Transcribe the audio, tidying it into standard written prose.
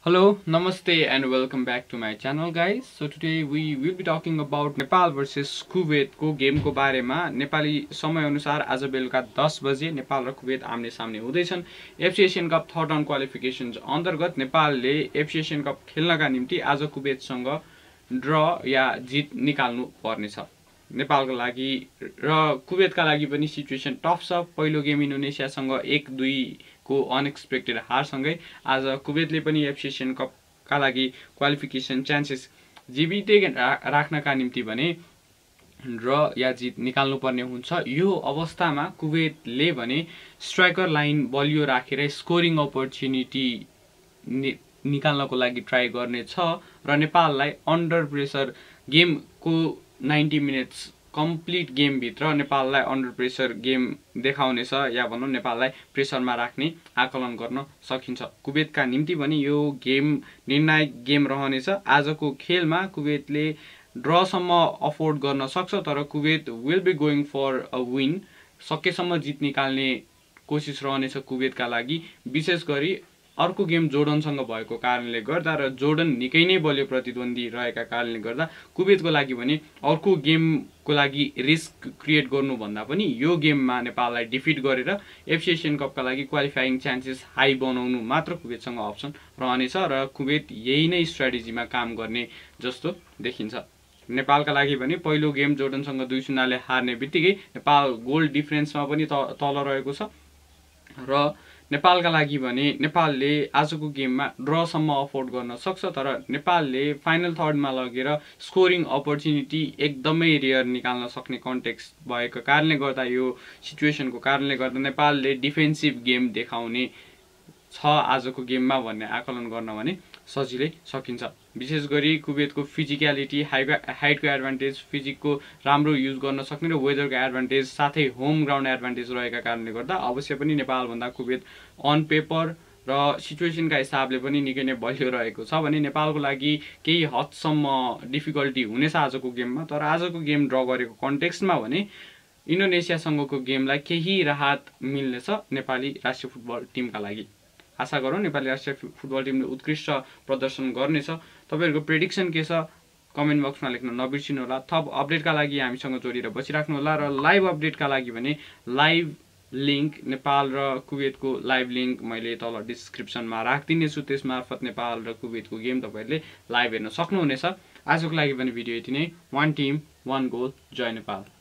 Hello, Namaste and welcome back to my channel guys. So today we will be talking about Nepal versus Kuwait को game को बारेमा नेपाली समय अनुसार आज बेलुका 10 बजे नेपाल र कुवेत आम्ने सामने हुँदैछन्। AFC Asian cup third round qualifications अन्तर्गत नेपालले एफसी एशियन कप खेल्नका निम्ति आज कुवेतसँग ड्र या जित निकाल्नु पर्नेछ। नेपालको लागि र कुवेतका लागि पनि सिचुएसन टफ छ। पहिलो गेम इन्डोनेसियासँग 1-2 को अनएक्सपेक्टेड हारसँगै आज कुवेतले पनि एफसी एशियन कपका लागि क्वालिफिकेसन चान्सेस जीवितै राख्नका निम्ति भने ड्र या जित निकाल्नु पर्ने हुन्छ। यो अवस्थामा कुवेतले भने स्ट्राइकर लाइन बलियो राखेर स्कोरिङ अपर्च्युनिटी निकाल्नको लागि ट्राई गर्नेछ र नेपाललाई अन्डर प्रेसर गेमको 90 मिनट्स कम्प्लिट गेम भित्र नेपाललाई अन्डर प्रेसर गेम देखाउनेछ या भनौं नेपाललाई प्रेसरमा राख्ने आकलन गर्न सकिन्छ। कुवेतका निम्ति पनि यो गेम निर्णायक गेम रहनेछ। आजको खेलमा कुवेतले ड्रसम्म अफोर्ड गर्न सक्छ, तर Kuwait will be going for a win. सकेसम्म जित निकाल्ने कोसिस रहनेछ कुवेतका लागि। विशेष गरी अर्को गेम जोर्डनसँग भएको कारणले गर्दा र जोर्डन निकै नै बलियो प्रतिद्वन्दी रहेका कारणले गर्दा कुवेतको लागि भने अर्को गेमको लागि रिस्क क्रिएट गर्नु भन्दा पनि यो गेममा नेपाललाई डिफिट गरेर एफसी एशियन कपका लागि क्वालिफाइङ चान्सेस हाई बनाउनु मात्र कुवेतसँग अप्सन रहनेछ र कुवेत यही नै स्ट्र्याटेजीमा काम गर्ने जस्तो देखिन्छ। नेपालका लागि भने पहिलो गेम जोर्डनसँग 2-0 ले हार्ने बित्तिकै नेपाल गोल डिफरेन्समा पनि तल रहेको छ र नेपालका लागि भने नेपालले आजको गेममा ड्रसम्म अफोर्ड गर्न सक्छ, तर नेपालले फाइनल थर्डमा लगेर स्कोरिङ अपर्च्युनिटी एकदमै रेयर निकाल्न सक्ने कन्टेक्स्ट भएको कारणले गर्दा यो सिचुएसनको कारणले गर्दा नेपालले डिफेन्सिभ गेम देखाउने छ आजको गेममा भन्ने आकलन गर्न भने सजिलै सकिन्छ। विशेष गरी कुवेतको फिजिकलिटी, हाइटको एडभान्टेज, फिजिकको राम्रो युज गर्न सक्ने र वेदरको एडभान्टेज साथै होम ग्राउन्ड एडभान्टेज रहेका कारणले गर्दा अवश्य पनि नेपालभन्दा कुवेत अन पेपर र सिचुएसनका हिसाबले पनि निकै नै बलियो रहेको छ भने नेपालको लागि केही हदसम्म डिफिकल्टी हुनेछ आजको गेममा। तर आजको गेम ड्र गरेको कन्टेक्स्टमा भने इन्डोनेसियासँगको गेमलाई केही राहत मिल्नेछ नेपाली राष्ट्रिय फुटबल टिमका लागि। आशा गरौँ नेपाली राष्ट्रिय फुटबल टिमले उत्कृष्ट प्रदर्शन गर्नेछ। तपाईहरुको प्रेडिक्सन के छ कमेन्ट बक्समा लेख्न नबिर्सिनु होला। थप अपडेटका लागि हामीसँग जोडिएर बसिराख्नु होला र लाइभ अपडेटका लागि भने लाइभ लिंक नेपाल र कुवेतको लाइभ लिंक मैले तल डिस्क्रिप्सनमा राखिदिनेछु। त्यसमार्फत नेपाल र कुवेतको गेम तपाईहरुले लाइभ हेर्न सक्नुहुनेछ। आजको लागि पनि भिडियो यति नै। 1 टिम 1 गोल। जय नेपाल।